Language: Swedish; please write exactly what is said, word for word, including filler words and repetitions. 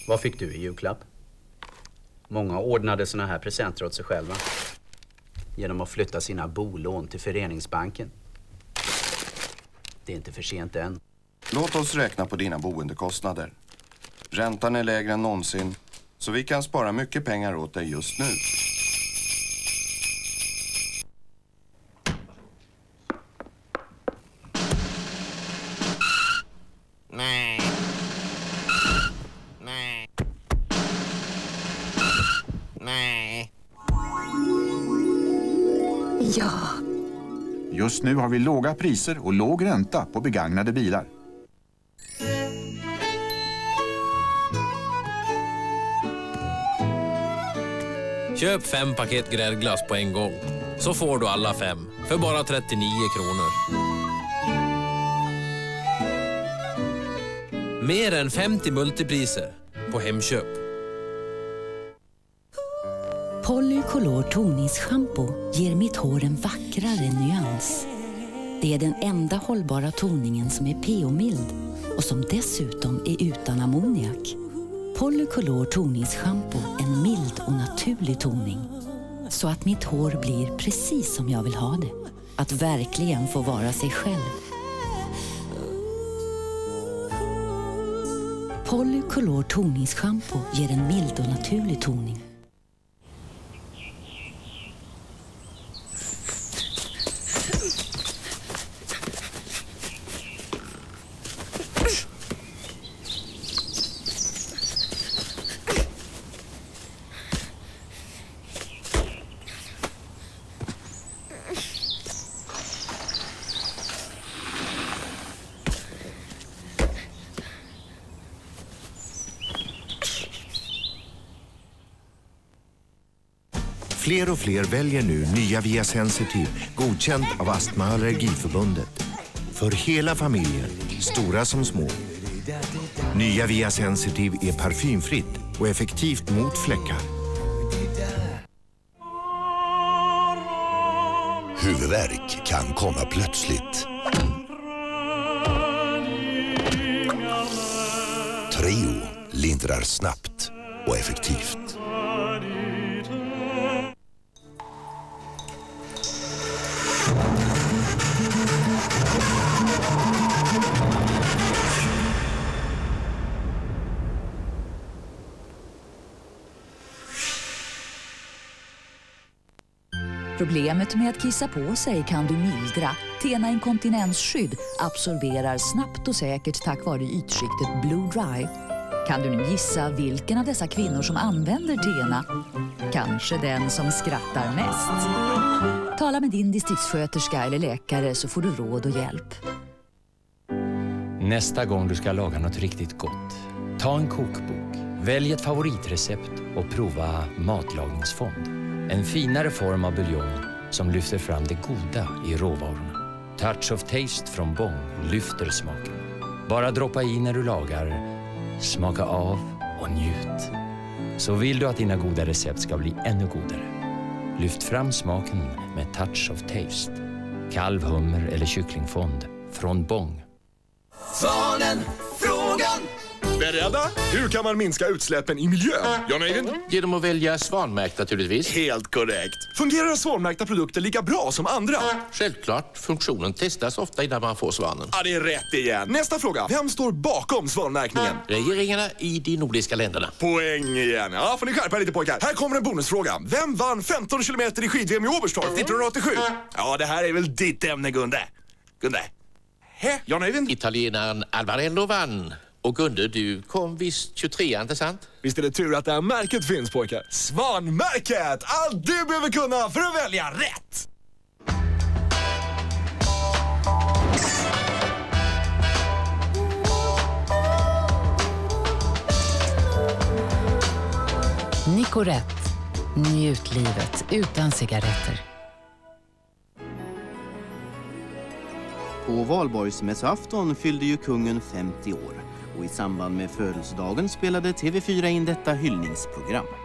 Vad fick du i julklapp? Många ordnade såna här presenter åt sig själva genom att flytta sina bolån till Föreningsbanken. Det är inte för sent än. Låt oss räkna på dina boendekostnader. Räntan är lägre än någonsin, så vi kan spara mycket pengar åt dig just nu. Nej. Nej. Nej. Ja. Just nu har vi låga priser och låg ränta på begagnade bilar. Köp fem paket gräddglass på en gång. Så får du alla fem för bara trettionio kronor. Mer än femtio multipriser på Hemköp. Polycolor toningsshampoo ger mitt hår en vackrare nyans. Det är den enda hållbara toningen som är pH-mild och som dessutom är utan ammoniak. Polycolor toningsshampoo, en mild och naturlig toning. Så att mitt hår blir precis som jag vill ha det. Att verkligen få vara sig själv. Polycolor toningsshampoo ger en mild och naturlig toning. Fler och fler väljer nu nya Via Sensitive, godkänt av Astma- och allergiförbundet. För hela familjen, stora som små. Nya Via Sensitive är parfymfritt och effektivt mot fläckar. Huvudvärk kan komma plötsligt. Treo lindrar snabbt och effektivt. Problemet med att kissa på sig kan du mildra. Tena inkontinensskydd absorberar snabbt och säkert tack vare ytskiktet Blue Dry. Kan du nu gissa vilken av dessa kvinnor som använder Tena? Kanske den som skrattar mest. Tala med din distriktssköterska eller läkare så får du råd och hjälp. Nästa gång du ska laga något riktigt gott, ta en kokbok, välj ett favoritrecept och prova matlagningsfond. En finare form av buljong som lyfter fram det goda i råvarorna. Touch of Taste från Bong lyfter smaken. Bara droppa i när du lagar, smaka av och njut. Så vill du att dina goda recept ska bli ännu godare. Lyft fram smaken med Touch of Taste. Kalv, hummer eller kycklingfond från Bong. Svanen, frågan! Beredda? Hur kan man minska utsläppen i miljön? Jan Eivind? Genom att välja svanmärkt naturligtvis. Helt korrekt. Fungerar svanmärkta produkter lika bra som andra? Självklart. Funktionen testas ofta innan man får svanen. Ja, det är rätt igen. Nästa fråga. Vem står bakom svanmärkningen? Regeringarna i de nordiska länderna. Poäng igen. Ja, får ni skärpa lite pojkar. Här kommer en bonusfråga. Vem vann femton kilometer i skid-V M i Oberstdorf nittonhundraåttiosju? Ja, det här är väl ditt ämne, Gunde. Gunde. Hä? Jan Eivind? Italienaren Alvarello vann. Och Gunde, du kom visst tjugotrean, inte sant? Visst är det tur att det här märket finns, pojkar. Svanmärket! Allt du behöver kunna för att välja rätt! Nicorette. Njut livet utan cigaretter. På valborgsmässoafton fyllde ju kungen femtio år och i samband med födelsedagen spelade T V fyra in detta hyllningsprogram.